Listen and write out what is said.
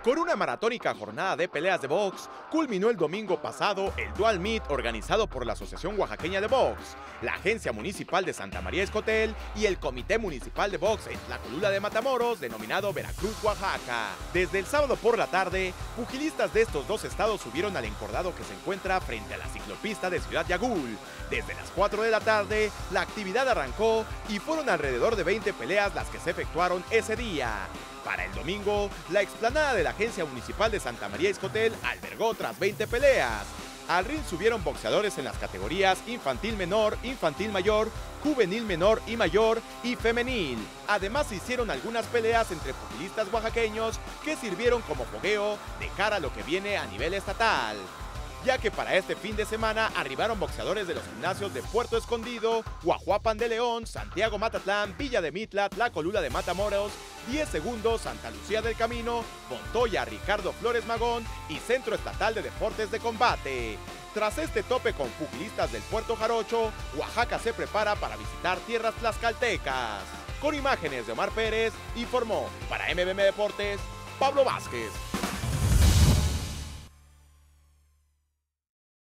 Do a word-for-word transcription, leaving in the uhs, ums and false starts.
Con una maratónica jornada de peleas de box, culminó el domingo pasado el Dual Meet organizado por la Asociación Oaxaqueña de Box, la Agencia Municipal de Santa María Escotel y el Comité Municipal de Box en Tlacolula de Matamoros, denominado Veracruz, Oaxaca. Desde el sábado por la tarde, pugilistas de estos dos estados subieron al encordado que se encuentra frente a la ciclopista de Ciudad Yagul. Desde las cuatro de la tarde, la actividad arrancó y fueron alrededor de veinte peleas las que se efectuaron ese día. Para el domingo, la explanada de la Agencia Municipal de Santa María Escotel albergó otras veinte peleas. Al ring subieron boxeadores en las categorías infantil menor, infantil mayor, juvenil menor y mayor y femenil. Además se hicieron algunas peleas entre pugilistas oaxaqueños que sirvieron como fogueo de cara a lo que viene a nivel estatal, ya que para este fin de semana arribaron boxeadores de los gimnasios de Puerto Escondido, Guajuapan de León, Santiago Matatlán, Villa de Mitla, Tlacolula de Matamoros, diez segundos, Santa Lucía del Camino, Montoya, Ricardo Flores Magón y Centro Estatal de Deportes de Combate. Tras este tope con pugilistas del Puerto Jarocho, Oaxaca se prepara para visitar tierras tlaxcaltecas. Con imágenes de Omar Pérez, informó para M B M Deportes, Pablo Vázquez.